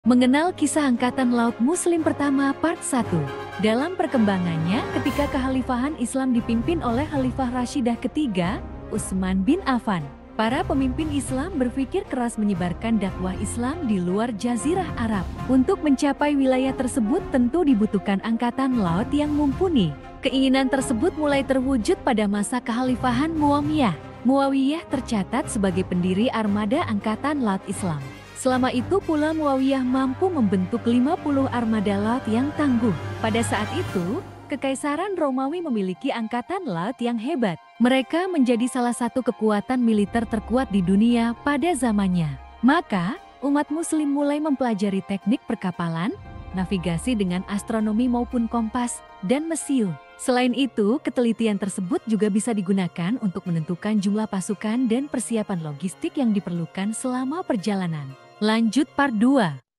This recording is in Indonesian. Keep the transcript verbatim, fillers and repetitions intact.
Mengenal kisah Angkatan Laut Muslim pertama Part satu. Dalam perkembangannya ketika kekhalifahan Islam dipimpin oleh Khalifah Rashidah ketiga, Utsman bin Affan, para pemimpin Islam berpikir keras menyebarkan dakwah Islam di luar Jazirah Arab. Untuk mencapai wilayah tersebut tentu dibutuhkan angkatan laut yang mumpuni. Keinginan tersebut mulai terwujud pada masa kekhalifahan Muawiyah. Muawiyah tercatat sebagai pendiri armada Angkatan Laut Islam. Selama itu pula Muawiyah mampu membentuk lima puluh armada laut yang tangguh. Pada saat itu, Kekaisaran Romawi memiliki angkatan laut yang hebat. Mereka menjadi salah satu kekuatan militer terkuat di dunia pada zamannya. Maka, umat muslim mulai mempelajari teknik perkapalan, navigasi dengan astronomi maupun kompas, dan mesiu. Selain itu, ketelitian tersebut juga bisa digunakan untuk menentukan jumlah pasukan dan persiapan logistik yang diperlukan selama perjalanan. Lanjut part dua.